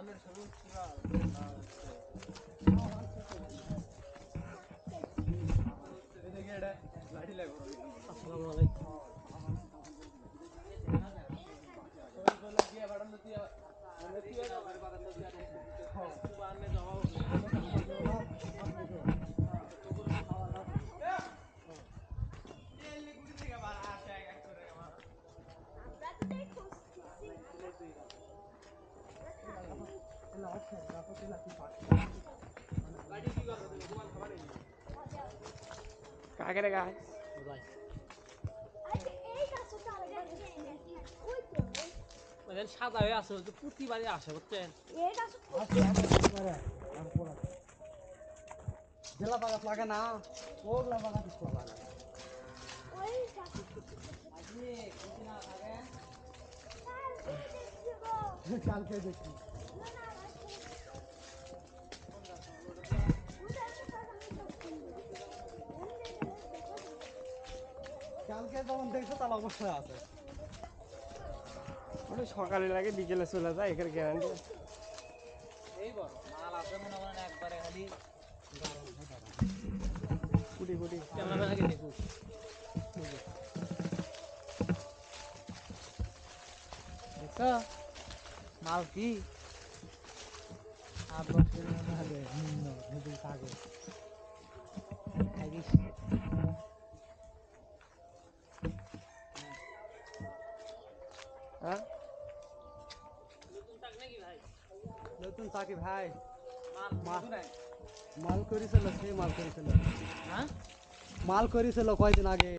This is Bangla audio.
काय करे काय সাদা হয়ে আসো প্রতিবারই আসে বুঝছেন জেলা বাগাত লাগে না ওগুলা বাগাত লাগে কালকে দেখি কালকে যখন দেখছো তাহলে অবশ্যই আছে ওটা সকালে লাগে বিকেলে চলে যায় এখানে গ্যারান্টি এই বড় মাল আছে মনে করেন একবারে খালি কুটি কুটি ক্যামেরাম্যান আগে দেখুক দেখছো মাল কি আর বছর মনে হবে নিম্ন যদি থাকে খাইছিস হ্যাঁ নতুন চাকি ভাই মাল মাল করেছিল সেই মাল করেছিল হ্যাঁ মাল করেছিল কয়দিন আগে